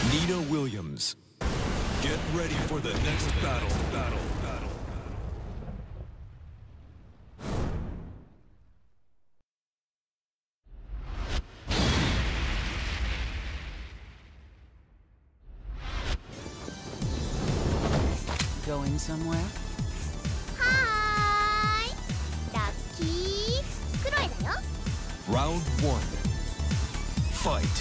Nina Williams. Get ready for the next battle. Going somewhere? Hi! Lucky! Kuroe da yo. Round 1. Fight.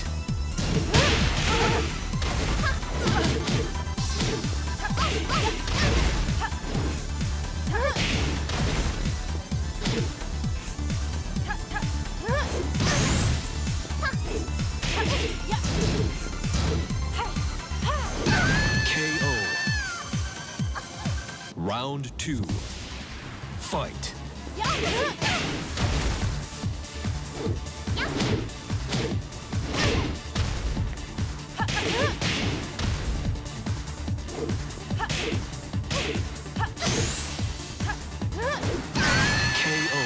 KO. Round 2. Fight. KO.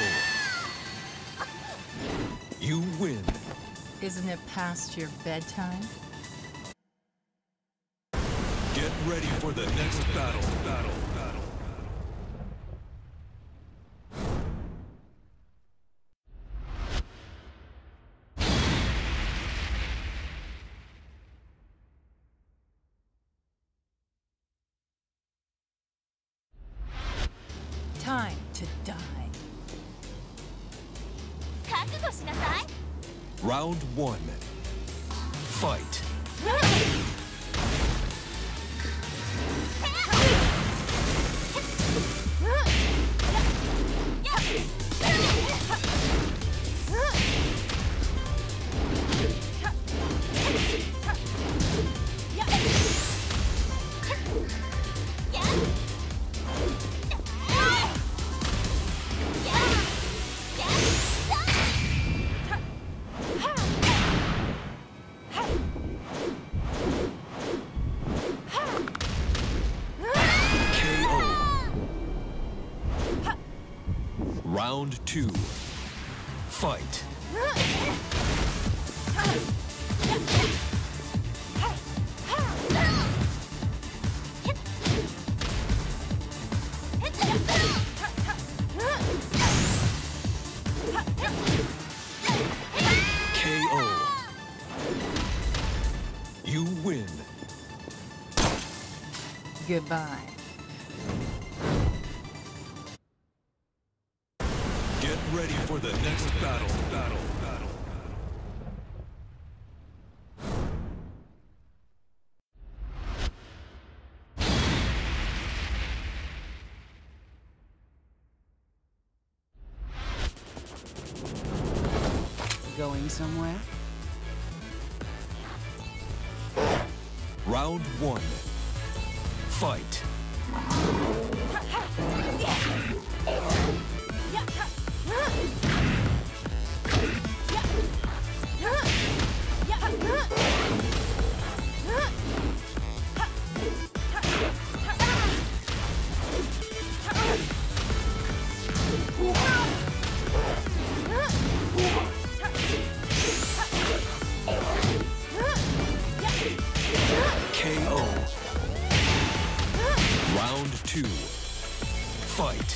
You win. Isn't it past your bedtime? Get ready for the next battle. Time to die. Round 1. Fight. Round 2. Fight. KO. You win. Goodbye. Get ready for the next battle. Going somewhere? Round 1. Fight. KO. Round 2. Fight.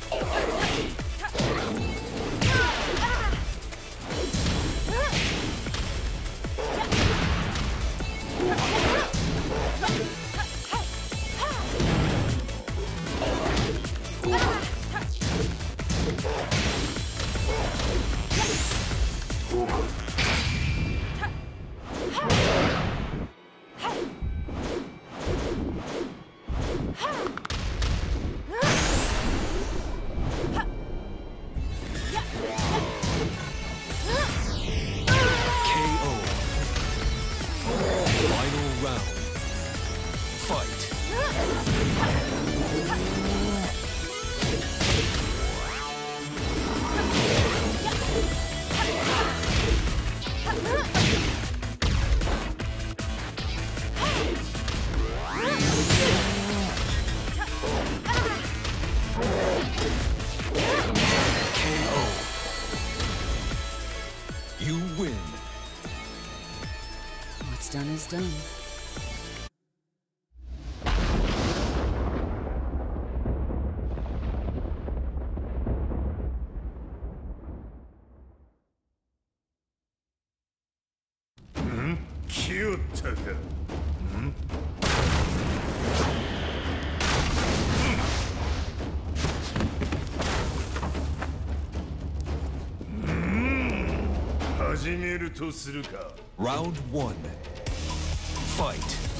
Final round. Fight. KO. You win. What's done is done. ひよったか。始めるとするか。 Round 1. Fight.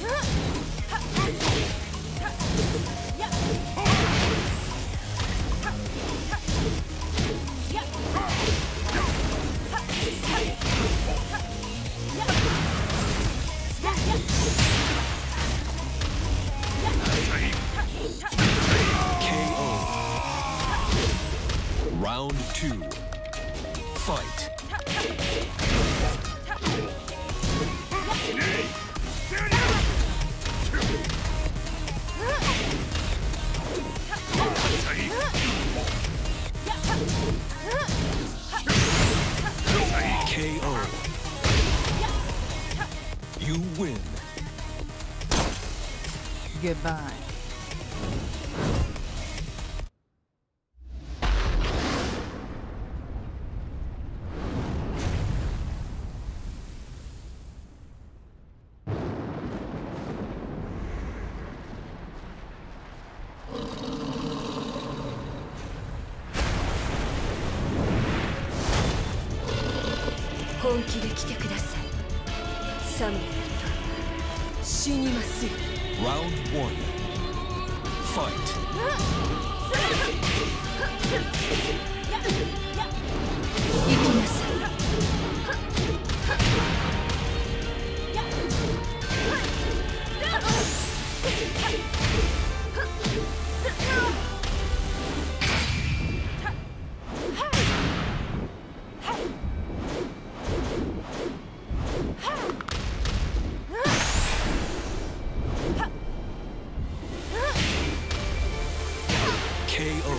KO. Round 2. Fight. KO. You win. Goodbye. 本気で来てください。サムライと死にますよ。 Round 1. Fight. 行きなさい。 KO.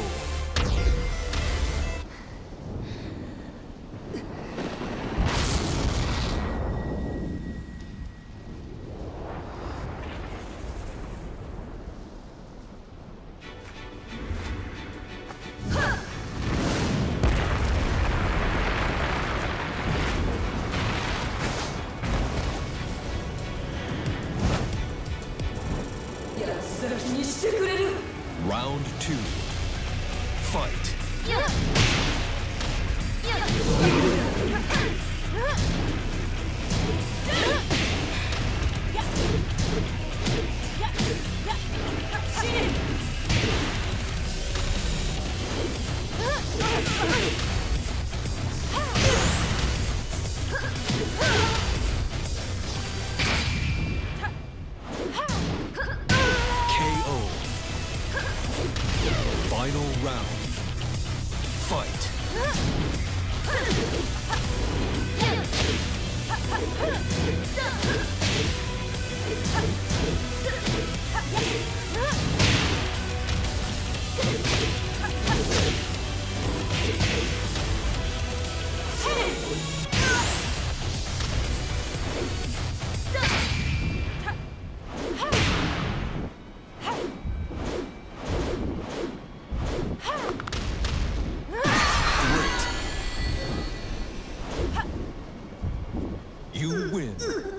Round 2. Fight. KO. Final round. Fight. Great. You win.